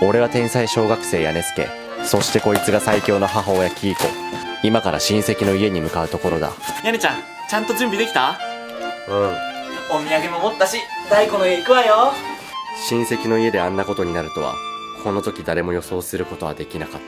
俺は天才小学生屋根助、そしてこいつが最強の母親キイコ。今から親戚の家に向かうところだ。 屋根ちゃん、ちゃんと準備できた？ うん。 お土産も持ったし、大子の家行くわよ。 親戚の家であんなことになるとは、この時誰も予想することはできなかった。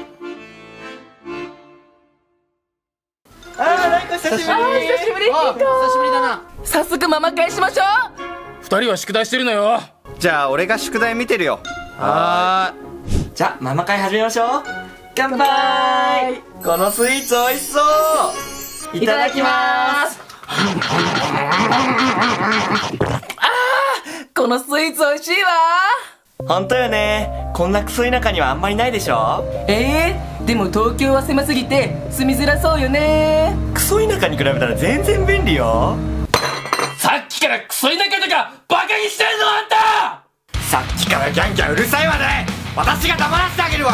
大子久しぶり。 久しぶりだな。早速ママ会しましょう。 二人は宿題してるのよ。 じゃあ俺が宿題見てるよ。はーい。じゃあママ会始めましょう。乾杯。このスイーツおいしそう。いただきまーす。 このスイーツおいしいわ。 ほんとよね。こんなクソ田舎にはあんまりないでしょ。 でも東京は狭すぎて住みづらそうよね。 クソ田舎に比べたら全然便利よ。 さっきからクソ田舎とかバカにしてんのあんた。 さっきからギャンギャンうるさいわね。私が黙らせてあげるわ。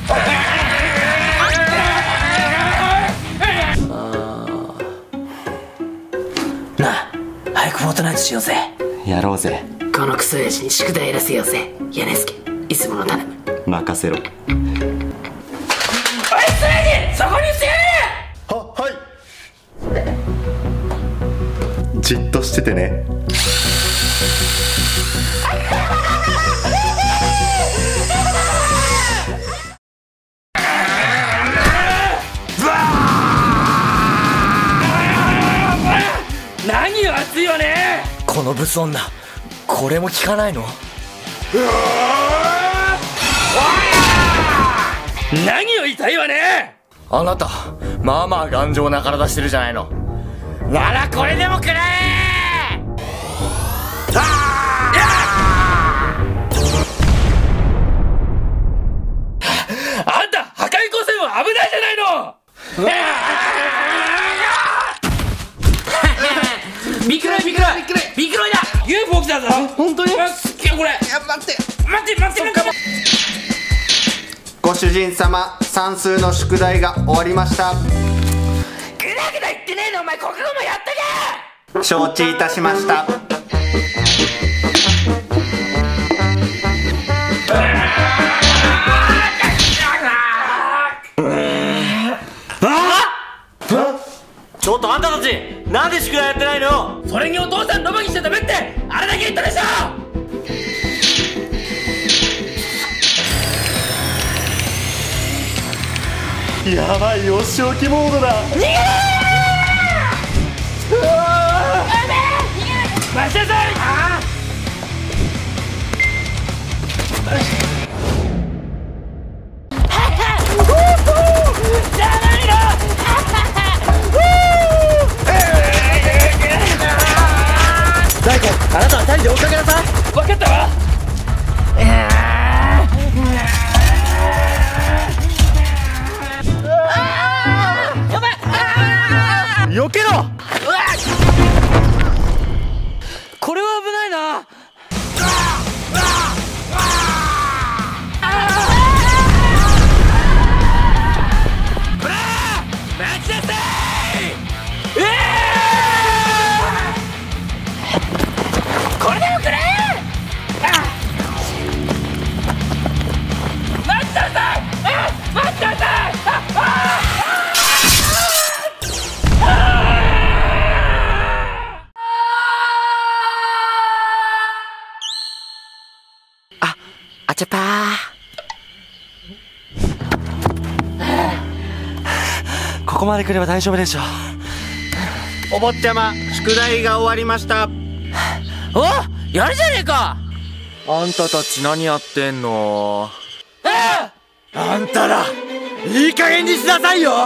なあ、早くフォートナイトしようぜ。 やろうぜ。 このクソ親父に宿題やらせようぜ。屋根助、いつもの頼む。 任せろ。 おいスレギ、そこにしてやれ。 はい。じっとしててね。 何よ熱いわね。 このブス女、これも聞かないの？ 何を言いたいわね。 あなた、まあまあ頑丈な体してるじゃないの。ならこれでもくれー。 あんた破壊光線は危ないじゃないの。ビクロイだ。 UFO 来たぞ。本当に？すっげえこれ。 いや待って。 ご主人様、算数の宿題が終わりました。 グダグダ言ってねえの。お前国語もやったか。 承知いたしました。 ちょっとあんたたち、なんで宿題やってないの？ それにお父さんロバにしちゃダメってあれだけ言ったでしょ。 やばい、お仕置きモードだ。 逃げろー。待ちなさい。じゃないの。 大子、あなたは2人で追っかけなさい。 分かったわ。 避けろ。 これは危ないな。 待ちなさい。 これでもくれ。 待ちなさい。待ちなさい。 あちゃぱここまで来れば大丈夫でしょ。 お坊ちゃま、宿題が終わりました。 お、やるじゃねえか。 あんたたち何やってんの？あんたら、いい加減にしなさいよ。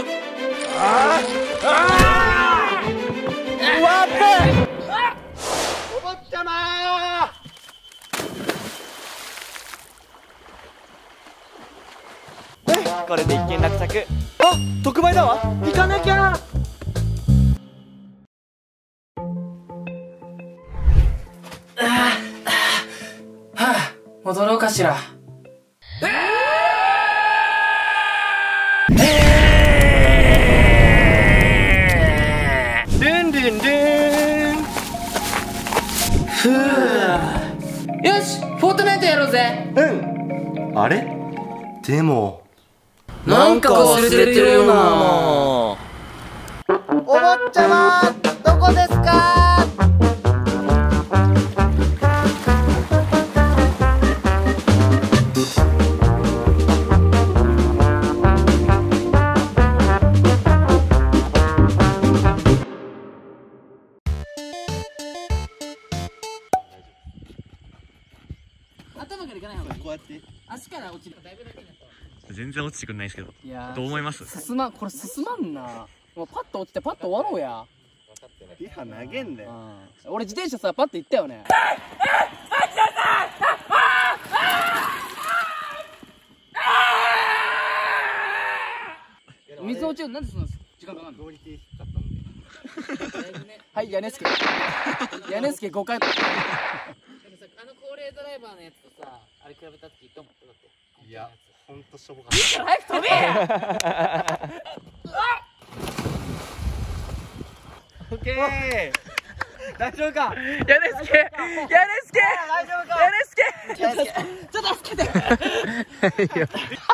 お坊ちゃま。 これで一件落着。あ、特売だわ。行かなきゃ。 戻ろうかしら。 ルンルンルン。 よし、フォートナイトやろうぜ。 うん。 あれでもなんか忘れてるよな。 お坊ちゃまどこですか？ 頭からいかない方がいい。こうやって足から落ちる。だいぶだけだと全然落ちてくんないですけど。 いやどう思います？ これ進まんな。もうパッと落ちてパッと終わろうや。 リハ投げんだよ。 俺自転車さパッと行ったよね。水落ちる。なんでそんな時間かかるの？はい屋根助。屋根助5回。でもさ高齢ドライバーのやつとさあれ比べた時どう思った？だっていやほんとしょぼかった。いいから早く飛べや。オッケー。大丈夫か？屋根助。大丈夫か？屋根助。ちょっと助けて。